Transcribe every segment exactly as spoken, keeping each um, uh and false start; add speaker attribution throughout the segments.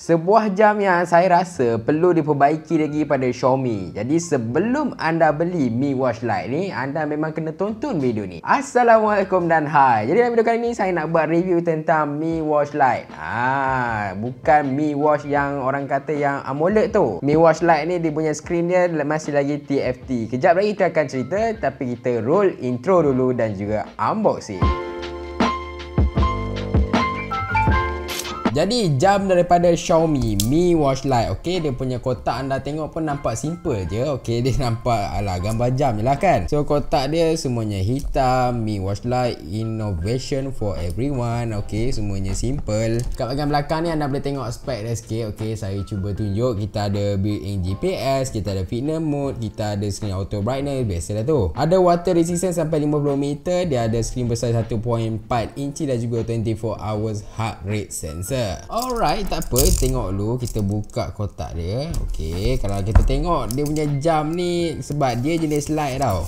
Speaker 1: Sebuah jam yang saya rasa perlu diperbaiki lagi pada Xiaomi. Jadi sebelum anda beli Mi Watch Lite ni, anda memang kena tonton video ni. Assalamualaikum dan hai. Jadi dalam video kali ni saya nak buat review tentang Mi Watch Lite. Ha, bukan Mi Watch yang orang kata yang AMOLED tu. Mi Watch Lite ni dia punya screen dia masih lagi T F T. Kejap lagi kita akan cerita, tapi kita roll intro dulu dan juga unboxing. Jadi jam daripada Xiaomi Mi Watch Lite. Okey, dia punya kotak anda tengok pun nampak simple je. Okey, dia nampak ala gambar jam je lah kan. So kotak dia semuanya hitam. Mi Watch Lite innovation for everyone. Okey, semuanya simple. Kat bahagian belakang ni anda boleh tengok spek dia sikit. Okey, saya cuba tunjuk. Kita ada built-in G P S, kita ada fitness mode, kita ada screen auto brightness, biasalah tu. Ada water resistance sampai lima puluh meter. Dia ada screen besar satu perpuluhan empat inci dan juga dua puluh empat hours heart rate sensor. Alright, tak apa, tengok dulu. Kita buka kotak dia. Okey, kalau kita tengok dia punya jam ni, sebab dia jenis light tau,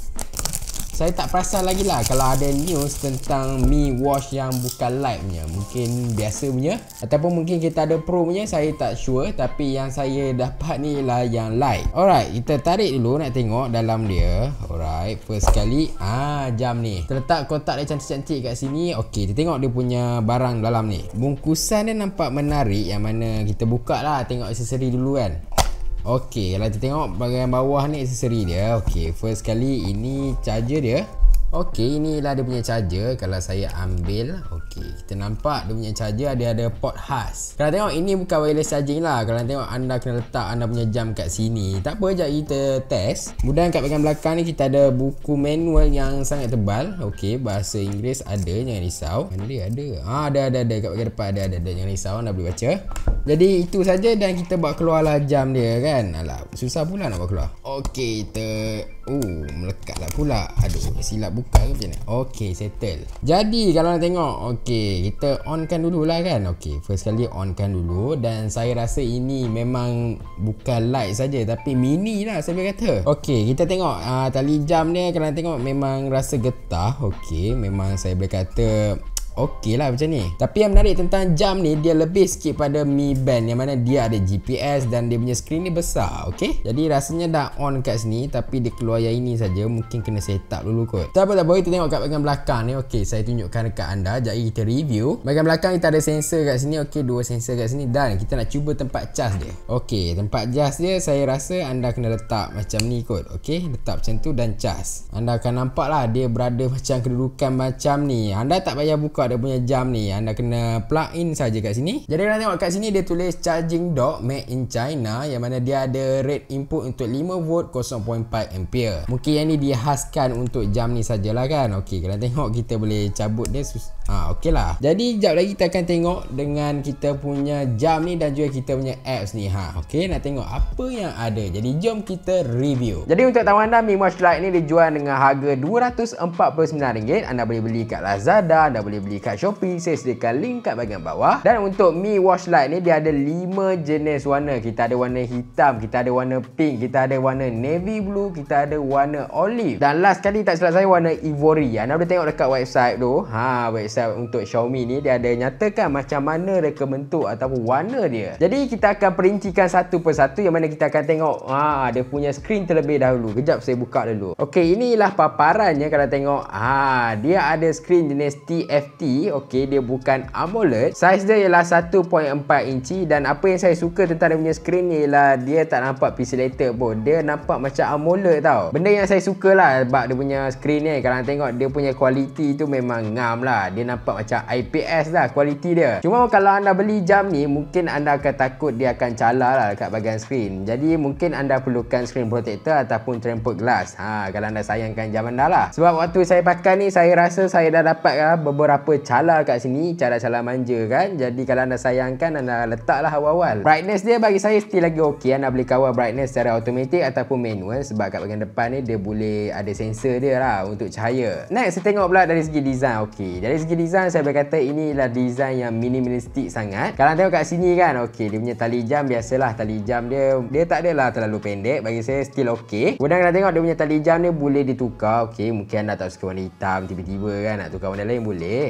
Speaker 1: saya tak perasan lagi lah kalau ada news tentang Mi Watch yang bukan light punya. Mungkin biasa punya, ataupun mungkin kita ada pro punya, saya tak sure. Tapi yang saya dapat ni lah yang light. Alright, kita tarik dulu nak tengok dalam dia. Alright, first kali ah jam ni terletak kotak dia cantik-cantik kat sini. Okey, kita tengok dia punya barang dalam ni. Bungkusan dia nampak menarik. Yang mana kita buka lah, tengok aksesori dulu kan. Okey, kalau kita tengok bahagian bawah ni aksesori dia. Okey, first kali ini charger dia. Okey, inilah dia punya charger. Kalau saya ambil, okey, kita nampak dia punya charger ada ada port khas. Kalau tengok ini bukan wireless charging lah. Kalau tengok anda kena letak anda punya jam kat sini. Tak apa, jap kita test. Kemudian kat bahagian belakang ni kita ada buku manual yang sangat tebal. Okey, bahasa Inggeris ada, jangan risau. Mana dia ada? Ah, ada ada ada kat bahagian depan ada ada, ada. Jangan risau, anda boleh baca. Jadi itu saja dan kita buat keluarlah jam dia kan. Alah, susah pula nak buat keluar. Okey, kita oh, melekatlah pula. Aduh, silap buka ke macam mana? Okey, settle. Jadi kalau nak tengok, okey, kita onkan dululah kan. Okey, first kali onkan dulu. Dan saya rasa ini memang bukan light saja, tapi mini lah saya boleh kata. Okey, kita tengok uh, tali jam ni. Kalau nak tengok memang rasa getah. Okey, memang saya boleh kata okey lah macam ni. Tapi yang menarik tentang jam ni, dia lebih sikit pada Mi Band, yang mana dia ada G P S dan dia punya skrin ni besar. Okey, jadi rasanya dah on kat sini, tapi dia keluar yang ini saja. Mungkin kena set up dulu kot. Tak apa, tak apa, kita tengok kat bahagian belakang ni. Okey, saya tunjukkan dekat anda. Jadi kita review. Bahagian belakang kita ada sensor kat sini. Okey, dua sensor kat sini. Dan kita nak cuba tempat cas dia. Okey, tempat cas dia saya rasa anda kena letak macam ni kot. Okey, letak macam tu dan cas. Anda akan nampak lah dia berada macam kedudukan macam ni. Anda tak payah buka dia punya jam ni, anda kena plug in saja kat sini. Jadi kalau tengok kat sini dia tulis charging dock made in China, yang mana dia ada rate input untuk lima volt kosong perpuluhan empat ampere. Mungkin yang ni dihaskan untuk jam ni sajalah kan. Okey, kalau tengok kita boleh cabut dia. Ah, okey lah. Jadi jap lagi kita akan tengok dengan kita punya jam ni dan juga kita punya apps ni. Ha, okey, nak tengok apa yang ada. Jadi jom kita review. Jadi untuk tahu anda, Mi Watch Lite ni dijual dengan harga dua ratus empat puluh sembilan ringgit. Anda boleh beli kat Lazada, anda boleh beli kat Shopee. Saya sediakan link kat bahagian bawah. Dan untuk Mi Watch Lite ni dia ada lima jenis warna. Kita ada warna hitam, kita ada warna pink, kita ada warna navy blue, kita ada warna olive. Dan last kali tak silap saya warna ivory. Anda boleh tengok dekat website tu. Ha, website untuk Xiaomi ni dia ada nyatakan macam mana reka bentuk ataupun warna dia. Jadi kita akan perincikan satu persatu, yang mana kita akan tengok ha, dia punya skrin terlebih dahulu. Kejap saya buka dulu. Okey, inilah paparannya. Kalau tengok ha, dia ada skrin jenis T F T. Okey, dia bukan AMOLED. Saiz dia ialah satu perpuluhan empat inci. Dan apa yang saya suka tentang dia punya skrin ni ialah dia tak nampak pixelated pun. Dia nampak macam AMOLED tau. Benda yang saya suka lah sebab dia punya skrin ni. Kalau tengok dia punya kualiti tu memang ngam lah. Dia nampak macam I P S lah kualiti dia. Cuma kalau anda beli jam ni, mungkin anda akan takut dia akan calar lah dekat bahagian skrin. Jadi mungkin anda perlukan screen protector ataupun tempered glass. Ha, kalau anda sayangkan jam anda lah. Sebab waktu saya pakai ni, saya rasa saya dah dapat lah beberapa calar kat sini. Cara calar manja kan. Jadi kalau anda sayangkan, anda letaklah awal-awal. Brightness dia bagi saya still lagi okey. Anda boleh kawal brightness secara automatic ataupun manual. Sebab kat bahagian depan ni dia boleh ada sensor dia lah untuk cahaya. Next, saya tengok pula dari segi design. Okey, dari segi design saya boleh kata inilah design yang minimalistik sangat. Kalau tengok kat sini kan, okey, dia punya tali jam biasalah, tali jam dia dia tak adalah terlalu pendek, bagi saya still okey. Kemudian kalau tengok dia punya tali jam ni boleh ditukar. Okey, mungkin anda tak suka warna hitam, tiba-tiba kan nak tukar warna lain boleh.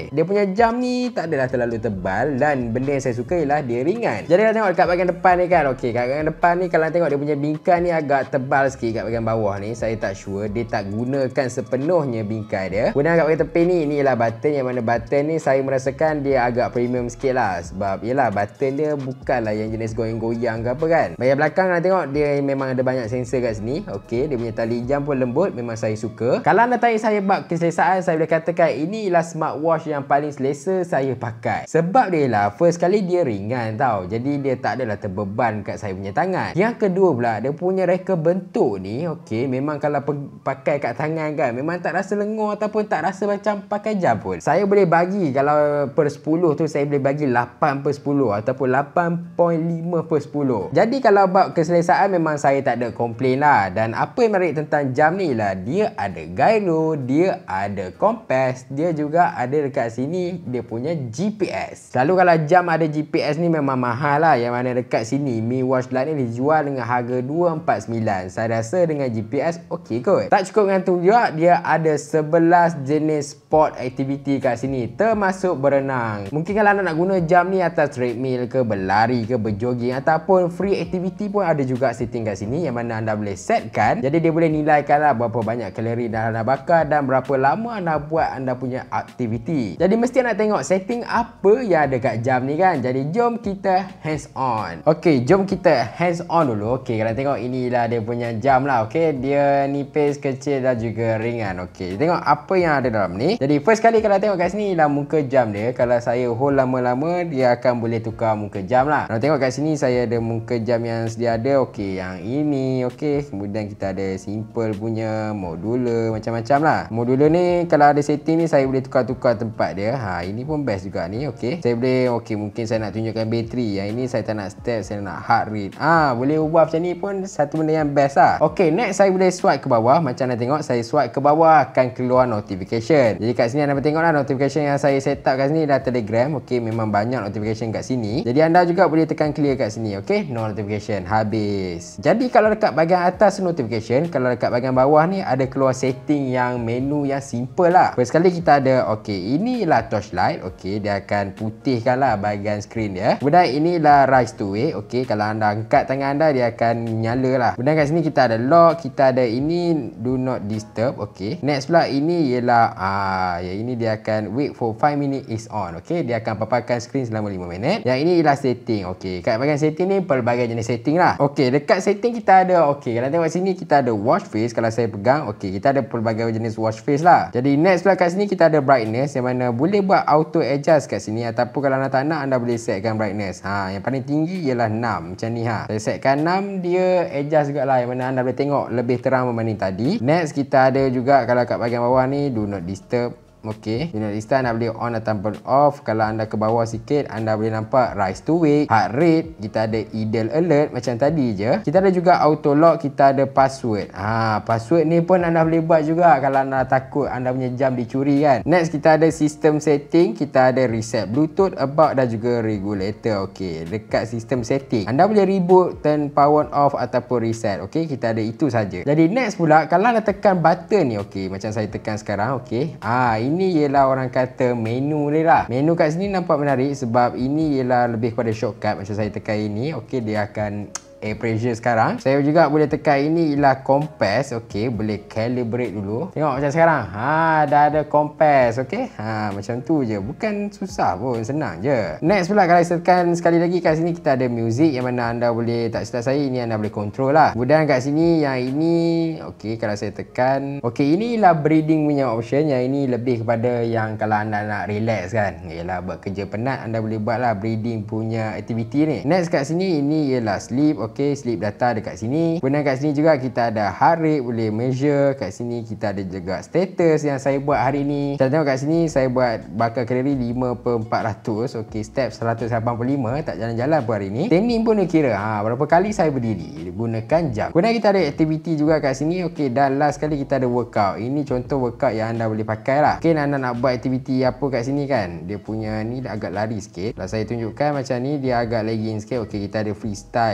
Speaker 1: okey. Dia punya jam ni tak adalah terlalu tebal dan benda yang saya suka ialah dia ringan. Jadi kalau tengok dekat bahagian depan ni kan, okey, kat bahagian depan ni kalau tengok dia punya bingkai ni agak tebal sikit kat bahagian bawah ni. Saya tak sure, dia tak gunakan sepenuhnya bingkai dia. Kemudian kat bahagian tepi ni, ni ialah button, yang mana button ni saya merasakan dia agak premium sikit lah. Sebab yelah button dia bukanlah yang jenis goyang-goyang ke apa kan. Bahagian belakang kalau tengok dia memang ada banyak sensor kat sini. Okey, dia punya tali jam pun lembut, memang saya suka. Kalau anda tanya saya bab keselesaan, saya boleh katakan ini ialah smartwatch yang paling selesa saya pakai. Sebab dia lah first kali dia ringan tau. Jadi dia tak adalah terbeban kat saya punya tangan. Yang kedua pula, dia punya reka bentuk ni, okey, memang kalau pakai kat tangan kan, memang tak rasa lengur ataupun tak rasa macam pakai jam pun. Saya boleh bagi kalau per sepuluh tu saya boleh bagi lapan per sepuluh ataupun lapan perpuluhan lima per sepuluh. Jadi kalau bab keselesaan memang saya tak ada komplain lah. Dan apa yang menarik tentang jam ni lah, dia ada gyro, dia ada kompas, dia juga ada dekat sini dia punya G P S. Selalu kalau jam ada G P S ni memang mahal lah. Yang mana dekat sini Mi Watch Lite ni dijual dengan harga dua ratus empat puluh sembilan. Saya rasa dengan G P S okey kot. Tak cukup dengan tu juga, dia ada sebelas jenis sport activity kat sini, termasuk berenang. Mungkin kalau anda nak guna jam ni atas treadmill ke, berlari ke, berjogging ataupun free activity pun ada juga setting kat sini, yang mana anda boleh setkan. Jadi dia boleh nilaikan lah berapa banyak kalori dah anda bakar dan berapa lama anda buat anda punya aktiviti. Jadi mesti nak tengok setting apa yang ada kat jam ni kan. Jadi jom kita hands on. Okey, jom kita hands on dulu. Okey, kalau tengok inilah dia punya jam lah. Okey, dia nipis, kecil dan juga ringan. Okey, tengok apa yang ada dalam ni. Jadi first kali kalau tengok kat sini lah muka jam dia. Kalau saya hold lama-lama, dia akan boleh tukar muka jam lah. Kalau tengok kat sini saya ada muka jam yang sedia ada. Okey, yang ini. Okey, kemudian kita ada simple punya, modular, macam-macam lah. Modular ni kalau ada setting ni saya boleh tukar-tukar tempat dia. Ha, ini pun best juga ni. Okey, saya boleh, okey, mungkin saya nak tunjukkan bateri. Yang ini saya tak nak step, saya nak heart rate. Ah, ha, boleh ubah macam ni pun satu benda yang best lah. Okey, next saya boleh swipe ke bawah. Macam anda tengok, saya swipe ke bawah akan keluar notification. Jadi kat sini anda tengok lah notification yang saya set up kat sini dah Telegram. Okey, memang banyak notification kat sini. Jadi anda juga boleh tekan clear kat sini. Okey, no notification, habis. Jadi kalau dekat bahagian atas notification, kalau dekat bahagian bawah ni ada keluar setting yang menu yang simple lah. First kali kita ada, okey, inilah torchlight. Okey, dia akan putihkan lah bahagian skrin dia. Kemudian inilah rise to wake. Okey, kalau anda angkat tangan anda dia akan nyala lah. Kemudian kat sini kita ada lock, kita ada ini do not disturb. Okey, next pula ini ialah ah, ya ini dia akan wait for five minutes is on. Okey, dia akan paparkan skrin selama lima minit. Yang ini ialah setting. Okey, kat bahagian setting ni pelbagai jenis setting lah. Okey, dekat setting kita ada, okey, kalau tengok sini kita ada watch face. Kalau saya pegang, okey, kita ada pelbagai jenis watch face lah. Jadi next pula kat sini kita ada brightness, yang mana boleh buat auto adjust kat sini, ataupun kalau anda tak nak anda boleh setkan brightness. Ha, yang paling tinggi ialah enam macam ni ha. Saya setkan enam, dia adjust jugalah, yang mana anda boleh tengok lebih terang berbanding tadi. Next kita ada juga kalau kat bahagian bawah ni do not disturb. Okey, do not disturb anda boleh on ataupun off. Kalau anda ke bawah sikit anda boleh nampak rise to wake, heart rate, kita ada idle alert macam tadi je. Kita ada juga auto lock, kita ada password. Ha, password ni pun anda boleh buat juga kalau anda takut anda punya jam dicuri kan. Next kita ada system setting, kita ada reset bluetooth, about dan juga regulator. Okey, dekat system setting anda boleh reboot, turn power off ataupun reset. Okey, kita ada itu saja. Jadi next pula kalau anda tekan button ni, okey, macam saya tekan sekarang. Okey, ah ini ini ialah orang kata menu ni lah. Menu kat sini nampak menarik sebab ini ialah lebih kepada shortcut. Macam saya tekan ini, okey, dia akan air pressure sekarang. Saya juga boleh tekan ini ialah kompas. Okey, boleh calibrate dulu. Tengok macam sekarang. Ha, dah ada kompas. Okey. Ha, macam tu je. Bukan susah pun, senang je. Next pula kalau saya tekan sekali lagi kat sini kita ada music, yang mana anda boleh, tak silap saya, ini anda boleh control lah. Kemudian kat sini yang ini, okey, kalau saya tekan, okey, inilah breathing punya option. Yang ini lebih kepada yang kalau anda nak relax kan. Ialah buat kerja penat, anda boleh buat lah breathing punya activity ni. Next kat sini ini ialah sleep. Okey, sleep data dekat sini. Kemudian kat sini juga kita ada heart rate, boleh measure. Kat sini kita ada juga status yang saya buat hari ni. Kita tengok kat sini saya buat bakar kalori lima per empat ratus. Okey, step seratus lapan puluh lima, tak jalan-jalan pun hari ni. Standing pun dia kira ha, berapa kali saya berdiri gunakan jam. Kemudian kita ada activity juga kat sini. Okey, dan last kali kita ada workout. Ini contoh workout yang anda boleh pakai lah. Okey, anda nak buat activity apa kat sini kan. Dia punya ni agak lari sikit. Kalau saya tunjukkan macam ni, dia agak lagging sikit. Okey, kita ada freestyle, kita ada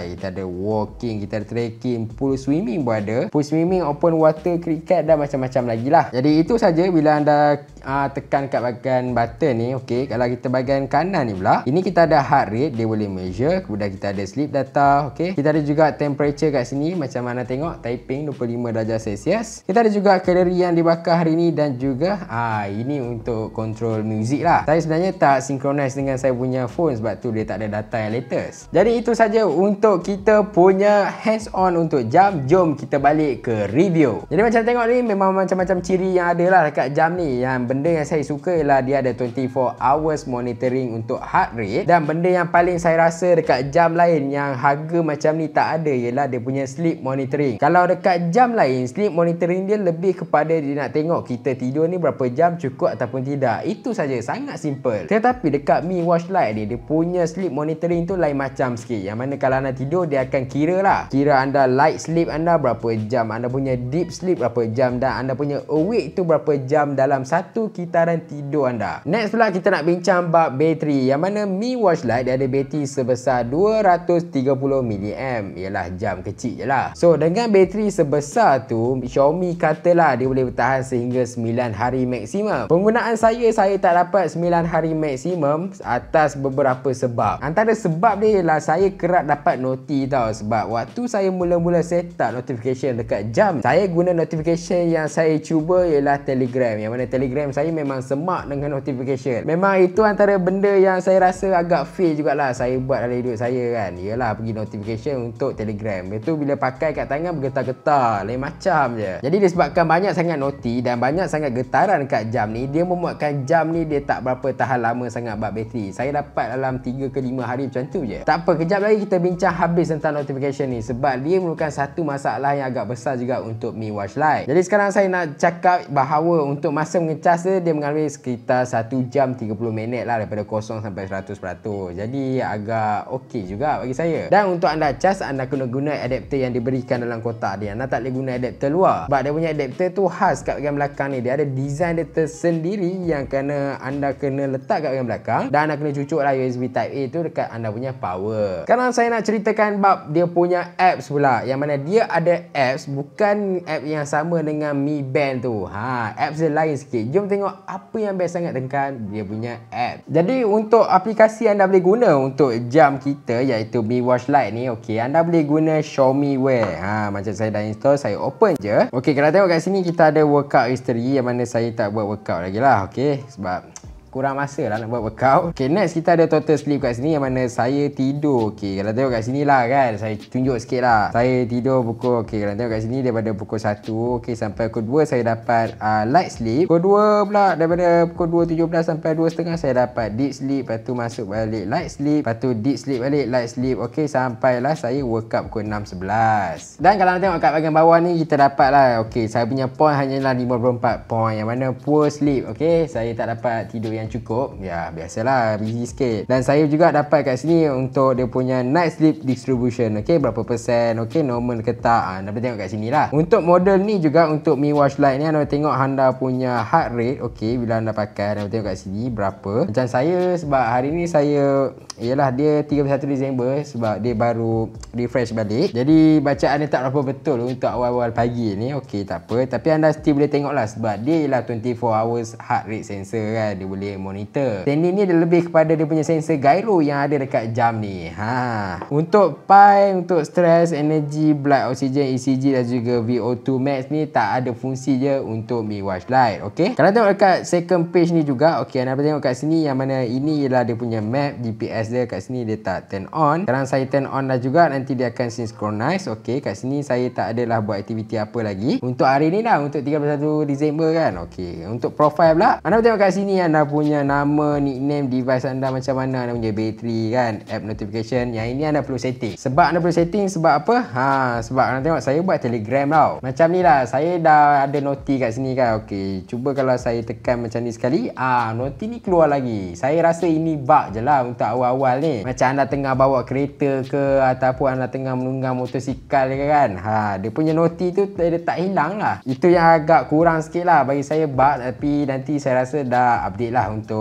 Speaker 1: ada walking, kita ada trekking, pool swimming pun ada. Pool swimming, open water, cricket dan macam-macam lagi lah. Jadi itu saja bila anda uh, tekan kat bahagian button ni. Okey, kalau kita bahagian kanan ni pula, ini kita ada heart rate, dia boleh measure. Kemudian kita ada sleep data. Okey, kita ada juga temperature kat sini, macam mana tengok typing dua puluh lima darjah Celsius. Kita ada juga kalori yang dibakar hari ni dan juga ah ini untuk control music lah. Saya sebenarnya tak synchronize dengan saya punya phone sebab tu dia tak ada data yang latest. Jadi itu saja untuk kita punya hands on untuk jam. Jom kita balik ke review. Jadi macam tengok ni memang macam-macam ciri yang ada lah dekat jam ni. Yang benda yang saya suka ialah dia ada dua puluh empat hours monitoring untuk heart rate, dan benda yang paling saya rasa dekat jam lain yang harga macam ni tak ada ialah dia punya sleep monitoring. Kalau dekat jam lain, sleep monitoring dia lebih kepada dia nak tengok kita tidur ni berapa jam, cukup ataupun tidak. Itu saja, sangat simple. Tetapi dekat Mi Watch Lite ni, dia punya sleep monitoring tu lain macam sikit. Yang mana kalau anda tidur, dia akan kira lah. Kira anda light sleep anda berapa jam, anda punya deep sleep berapa jam, dan anda punya awake tu berapa jam dalam satu kitaran tidur anda. Next pula kita nak bincang bab bateri. Yang mana Mi Watch Lite dia ada bateri sebesar dua ratus tiga puluh miliampere. Ialah jam kecil je lah. So dengan bateri sebesar tu, Xiaomi katalah dia boleh bertahan sehingga sembilan hari maksimum. Penggunaan saya, saya tak dapat sembilan hari maksimum atas beberapa sebab. Antara sebab dia ialah saya kerap dapat noti tau. Sebab waktu saya mula-mula set up notification dekat jam, saya guna notification yang saya cuba ialah Telegram. Yang mana Telegram saya memang semak dengan notification. Memang itu antara benda yang saya rasa agak fail jugalah saya buat dalam hidup saya kan. Ialah pergi notification untuk Telegram. Itu bila pakai kat tangan bergetar-getar, lain macam je. Jadi disebabkan banyak sangat noti dan banyak sangat getaran kat jam ni, dia membuatkan jam ni dia tak berapa tahan lama sangat bab bateri. Saya dapat dalam tiga ke lima hari macam tu je. Tak apa, kejap lagi kita bincang habis tentang notification ni sebab dia merupakan satu masalah yang agak besar juga untuk Mi Watch Lite. Jadi sekarang saya nak cakap bahawa untuk masa mengecas dia, dia mengambil sekitar satu jam tiga puluh minit lah daripada kosong sampai seratus peratus. Jadi agak okey juga bagi saya. Dan untuk anda cas, anda kena guna adapter yang diberikan dalam kotak dia. Anda tak boleh guna adapter luar sebab dia punya adapter tu khas kat bahagian belakang ni. Dia ada design dia tersendiri yang kena anda kena letak kat bahagian belakang, dan anda kena cucuk lah U S B Type A tu dekat anda punya power. Sekarang saya nak ceritakan bab dia punya apps pula. Yang mana dia ada apps, bukan app yang sama dengan Mi Band tu. Ha, apps dia lain sikit. Jom tengok apa yang best sangat tentang dia punya app. Jadi untuk aplikasi anda boleh guna untuk jam kita iaitu Mi Watch Lite ni, okey, anda boleh guna Xiaomi Wear. Ha, macam saya dah install, saya open je. Okey, kalau tengok kat sini kita ada workout history yang mana saya tak buat workout lagi lah. Okey, sebab kurang masa lah nak buat workout. Okay, next kita ada total sleep kat sini yang mana saya tidur. Okay, kalau tengok kat sini lah kan, saya tunjuk sikit lah. Saya tidur pukul, okay, kalau tengok kat sini daripada pukul satu, okay, sampai pukul dua saya dapat uh, light sleep. Pukul dua pula daripada pukul dua tujuh belas sampai dua tiga puluh saya dapat deep sleep. Lepas tu masuk balik light sleep. Lepas tu deep sleep balik, light sleep. Okay, sampailah saya workout pukul enam sebelas. Dan kalau tengok kat bahagian bawah ni kita dapat lah, okay, saya punya point hanyalah lima puluh empat point. Yang mana poor sleep. Okay, saya tak dapat tidur yang cukup. Ya, biasalah, busy sikit. Dan saya juga dapat kat sini untuk dia punya night sleep distribution. Okey, berapa persen? Okey, normal ke tak? Ha, anda boleh tengok kat sini lah. Untuk model ni juga untuk Mi Watch Lite ni, anda boleh tengok anda punya heart rate. Okey, bila anda pakai, anda boleh tengok kat sini berapa. Macam saya, sebab hari ni saya, ialah dia tiga puluh satu Disember sebab dia baru refresh balik. Jadi bacaan dia tak berapa betul untuk awal-awal pagi ni. Okey, tak apa. Tapi anda still boleh tengok lah sebab dia ialah dua puluh empat hours heart rate sensor kan. Dia boleh monitor. Standing ni dia lebih kepada dia punya sensor gyro yang ada dekat jam ni. Ha. Untuk Pi, untuk stress, energy, blood oxygen, E C G dan juga V O two max ni tak ada fungsi je untuk Mi Watch Lite. Okey. Kalau tengok dekat second page ni juga, okey, anda boleh tengok kat sini yang mana ini ialah dia punya map, G P S dia kat sini dia tak turn on. Sekarang saya turn on dah juga, nanti dia akan synchronize. Okey, kat sini saya tak adalah buat aktiviti apa lagi. Untuk hari ni dah, untuk tiga puluh satu Disember kan. Okey. Untuk profile pula, anda boleh tengok kat sini anda punya nama, nickname, device anda macam mana, anda punya bateri kan, app notification. Yang ini anda perlu setting. Sebab anda perlu setting sebab apa? Ha, sebab anda tengok saya buat Telegram tau. Macam ni lah, saya dah ada noti kat sini kan. Okey, cuba kalau saya tekan macam ni sekali, ah, noti ni keluar lagi. Saya rasa ini bug je lah untuk awal-awal ni. Macam anda tengah bawa kereta ke ataupun anda tengah menunggang motosikal ke kan. Ha, dia punya noti tu dia tak hilang lah. Itu yang agak kurang sikit lah bagi saya bug, tapi nanti saya rasa dah update lah untuk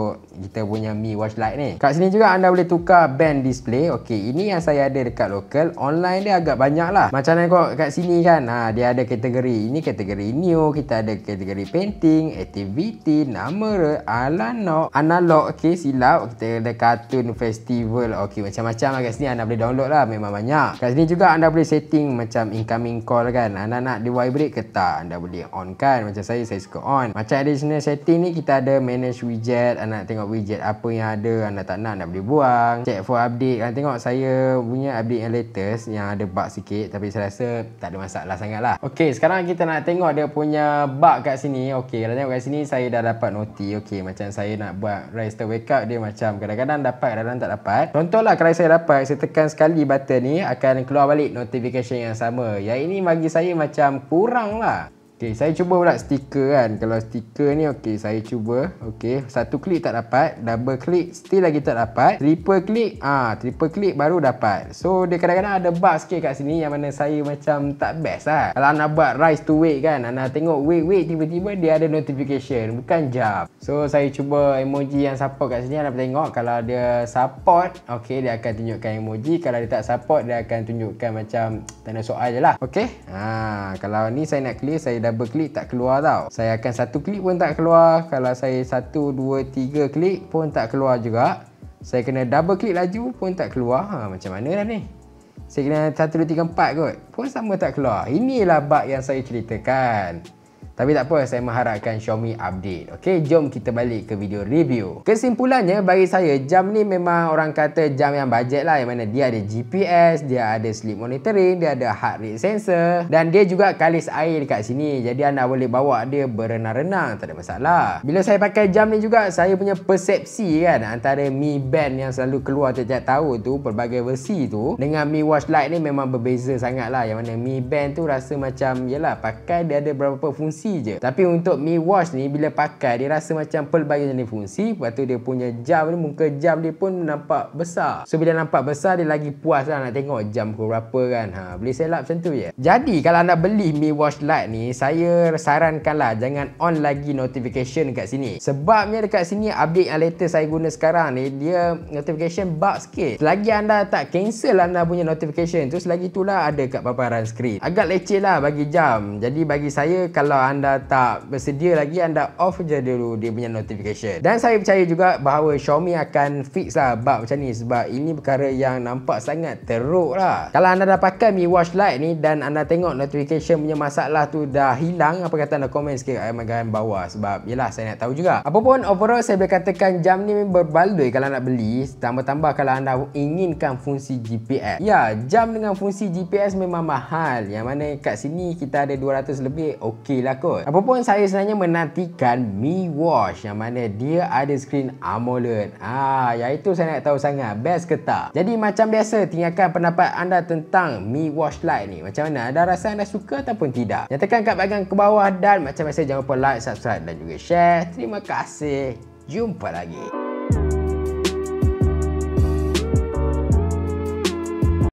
Speaker 1: kita punya Mi Watch Lite ni. Kat sini juga anda boleh tukar band display. Okey, ini yang saya ada dekat lokal. Online dia agak banyak lah. Macam mana kau kat sini kan, ha, dia ada kategori. Ini kategori new, kita ada kategori painting, activity, nama, analog, analog. Okey, silap. Kita ada cartoon festival. Okey, macam-macam lah kat sini anda boleh download lah. Memang banyak. Kat sini juga anda boleh setting macam incoming call kan. Anda nak di vibrate ke tak, anda boleh on kan. Macam saya, saya suka on. Macam additional setting ni, kita ada manage widget. Anda nak tengok widget apa yang ada, anda tak nak, anda boleh buang. Check for update. Anda tengok saya punya update yang latest yang ada bug sikit, tapi saya rasa tak ada masalah sangat lah. Okey, sekarang kita nak tengok dia punya bug kat sini. Okey, kalau tengok kat sini saya dah dapat noti. Okey, macam saya nak buat register wake up, dia macam kadang-kadang dapat, kadang-kadang tak dapat. Contohlah kalau saya dapat, saya tekan sekali button ni, akan keluar balik notification yang sama. Yang ini bagi saya macam kurang lah. Okay, saya cuba pula stiker kan. Kalau stiker ni okey, saya cuba. Okey, satu klik tak dapat, double klik still lagi tak dapat, triple klik ah, triple klik baru dapat. So dia kadang-kadang ada bug sikit kat sini yang mana saya macam tak best lah. Kalau anda buat rise to wait kan, anda tengok wait wait tiba-tiba dia ada notification, bukan jam. So saya cuba emoji yang support kat sini, anda tengok kalau dia support, okey dia akan tunjukkan emoji. Kalau dia tak support, dia akan tunjukkan macam tanda soal je lah. Okey, ha, kalau ni saya nak clear, saya double klik tak keluar tau. Saya akan satu klik pun tak keluar. Kalau saya satu, dua, tiga klik pun tak keluar juga. Saya kena double klik laju pun tak keluar. Ha, macam mana dah ni? Saya kena satu, dua, tiga, empat kot, pun sama tak keluar. Inilah bug yang saya ceritakan. Tapi tak apa, saya mengharapkan Xiaomi update. Okey, jom kita balik ke video review. Kesimpulannya bagi saya, jam ni memang orang kata jam yang bajet lah. Yang mana dia ada G P S, dia ada sleep monitoring, dia ada heart rate sensor, dan dia juga kalis air dekat sini. Jadi anda boleh bawa dia berenang-renang, tak ada masalah. Bila saya pakai jam ni juga, saya punya persepsi kan antara Mi Band yang selalu keluar setiap tahun tu, pelbagai versi tu, dengan Mi Watch Lite ni memang berbeza sangat lah. Yang mana Mi Band tu rasa macam, yelah, pakai dia ada beberapa fungsi je. Tapi untuk Mi Watch ni bila pakai dia rasa macam pelbagai jenis fungsi. Lepas tu dia punya jam ni, muka jam dia pun nampak besar. So bila nampak besar, dia lagi puas lah nak tengok jam pukul berapa kan. Ha, boleh set up macam tu je. Jadi kalau anda beli Mi Watch Lite ni, saya sarankanlah jangan on lagi notification dekat sini. Sebabnya dekat sini update yang latest saya guna sekarang ni, dia notification bug sikit. Selagi anda tak cancel anda punya notification tu, selagi itulah ada kat paparan skrin. Agak leceh lah bagi jam. Jadi bagi saya, kalau anda anda tak bersedia lagi, anda off je dulu dia punya notification. Dan saya percaya juga bahawa Xiaomi akan fix lah bug macam ni, sebab ini perkara yang nampak sangat teruk lah. Kalau anda dah pakai Mi Watch Lite ni dan anda tengok notification punya masalah tu dah hilang, apa kata anda komen sikit kat bahagian bawah, sebab yelah saya nak tahu juga. Apapun overall, saya boleh katakan jam ni berbaloi kalau nak beli, tambah-tambah kalau anda inginkan fungsi G P S. Ya, jam dengan fungsi G P S memang mahal, yang mana kat sini kita ada dua ratus lebih, okey lah kot. Apapun, saya sebenarnya menantikan Mi Watch yang mana dia ada skrin AMOLED. Ah, yang itu saya nak tahu sangat, best ke tak? Jadi macam biasa, tinggalkan pendapat anda tentang Mi Watch Lite ni. Macam mana? Ada rasa anda suka ataupun tidak? Nyatakan kat bahagian ke bawah, dan macam biasa jangan lupa like, subscribe dan juga share. Terima kasih. Jumpa lagi.